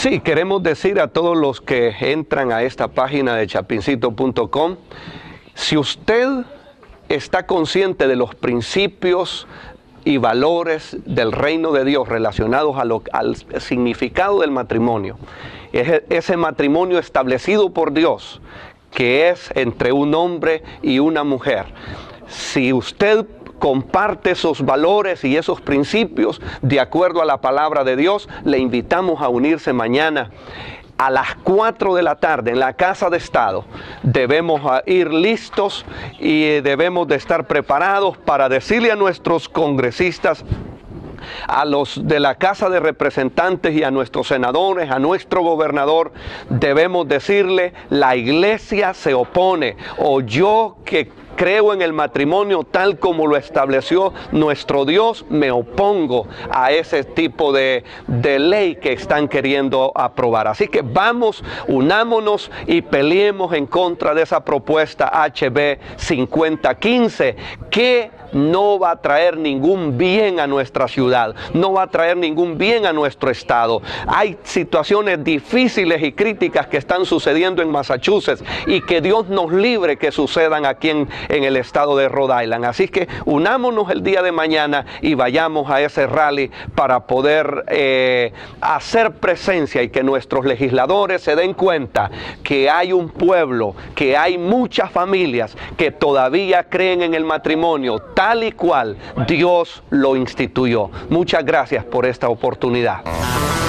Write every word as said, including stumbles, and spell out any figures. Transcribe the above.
Sí, queremos decir a todos los que entran a esta página de chapincito punto com, si usted está consciente de los principios y valores del reino de Dios relacionados a lo, al significado del matrimonio, ese, ese matrimonio establecido por Dios, que es entre un hombre y una mujer, si usted comparte esos valores y esos principios de acuerdo a la palabra de Dios, le invitamos a unirse mañana a las cuatro de la tarde en la Casa de Estado. Debemos ir listos y debemos de estar preparados para decirle a nuestros congresistas, a los de la Casa de Representantes y a nuestros senadores, a nuestro gobernador, debemos decirle: la iglesia se opone, o yo que creo en el matrimonio tal como lo estableció nuestro Dios, me opongo a ese tipo de, de ley que están queriendo aprobar. Así que vamos, unámonos y peleemos en contra de esa propuesta H B cincuenta quince, que no va a traer ningún bien a nuestra ciudad, no va a traer ningún bien a nuestro estado. Hay situaciones difíciles y críticas que están sucediendo en Massachusetts y que Dios nos libre que sucedan aquí en, en el estado de Rhode Island. Así que unámonos el día de mañana y vayamos a ese rally para poder eh, hacer presencia y que nuestros legisladores se den cuenta que hay un pueblo, que hay muchas familias que todavía creen en el matrimonio tal y cual Dios lo instituyó. Muchas gracias por esta oportunidad.